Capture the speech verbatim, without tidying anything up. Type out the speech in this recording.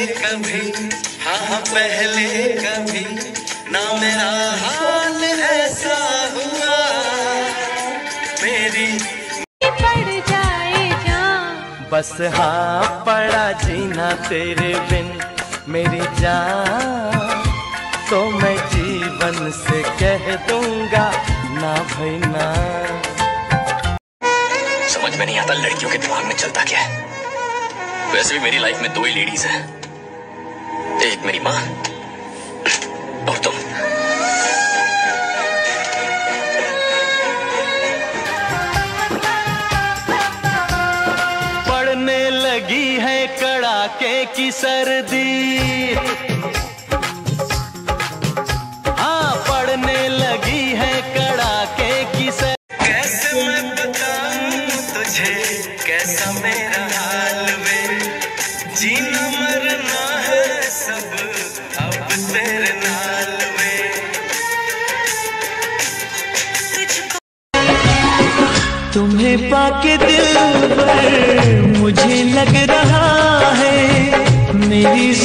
कभी, हाँ हाँ पहले कभी ना मेरा हाल ऐसा हुआ। मेरी पड़ जाए जान, बस हाँ पड़ा जीना तेरे बिन मेरी जान, तो मैं जीवन से कह दूंगा ना भाई ना। समझ में नहीं आता लड़कियों के दिमाग में चलता क्या है। वैसे भी मेरी लाइफ में दो ही लेडीज हैं, एक मेरी माँ और तुम। पड़ने लगी है कड़ाके की सर्दी, हाँ पड़ने लगी है कड़ाके की सर्दी। कैसे मैं बताऊं तुझे कैसा मेरा हाल वे, जीना मरना है सब अब तेरे नाल वे। तुम्हें पाके दिल पर मुझे लग रहा है मेरी